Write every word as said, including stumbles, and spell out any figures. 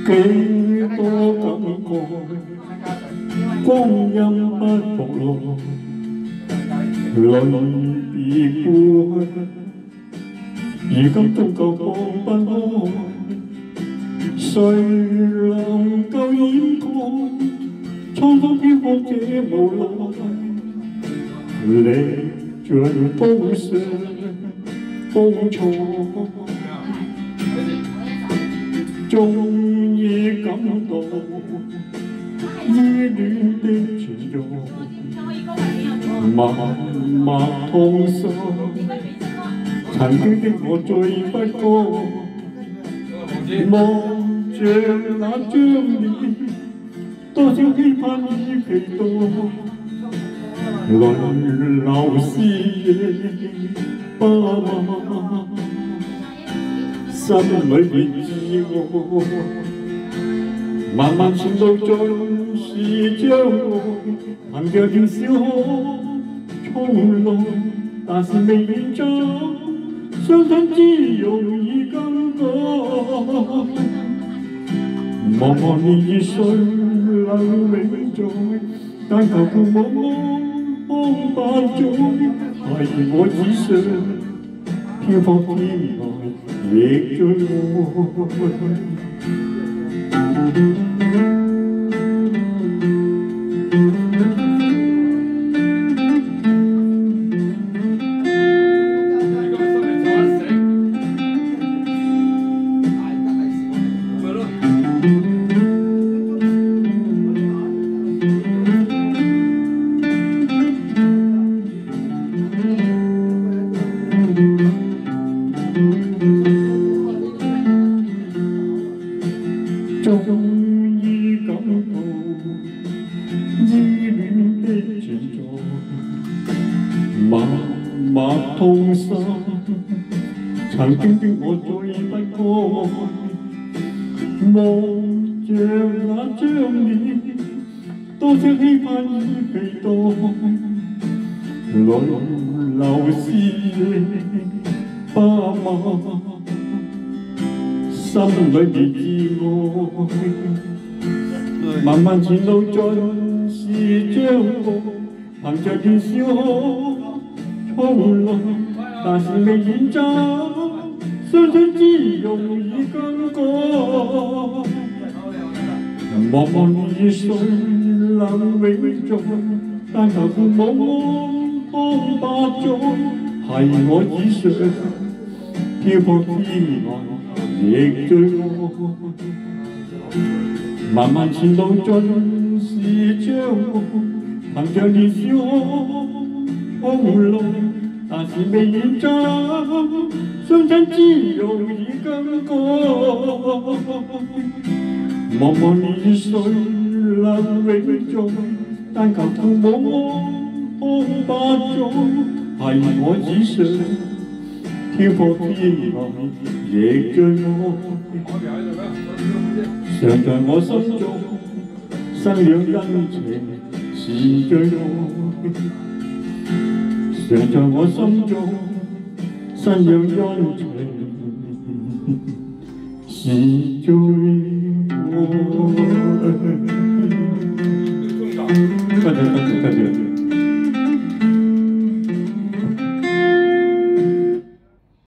幾多感覺，光陰不服來，淚已故去，如今終究放不開，誰能夠掩蓋蒼蒼飄泊這無奈？歷盡風霜風采，終於感到依戀的存在，默默痛心。曾經的我最不該，望着那張臉，多少期盼已期待，淚流思憶不忘，心裏面自我，漫漫前路盡是將來，憑着年少可衝浪，但是未願走。相信只容易更改，茫茫年月誰能永在？但求父母安百載，係我只想漂泊天涯，亦最愛。終於感到依戀的存在，默默痛心。曾經的我最不該，望着那張臉，多少期盼已期待，淚流思憶不忘。心裏面自愛，漫漫前路盡是將來，憑着年少衝浪，但是未遠走，相信只容易更改。茫茫年月誰能永在？但求父母安百載，係我只想漂泊天涯。亦最愛，漫漫前路盡是將來，憑着年少衝浪，但是未遠走，相親只容易更改。茫茫年月誰能永在？但求父母安百載，係我只想漂泊天涯，亦最愛。常在我心中生養恩情是最愛，常在我心中生養恩情是最愛。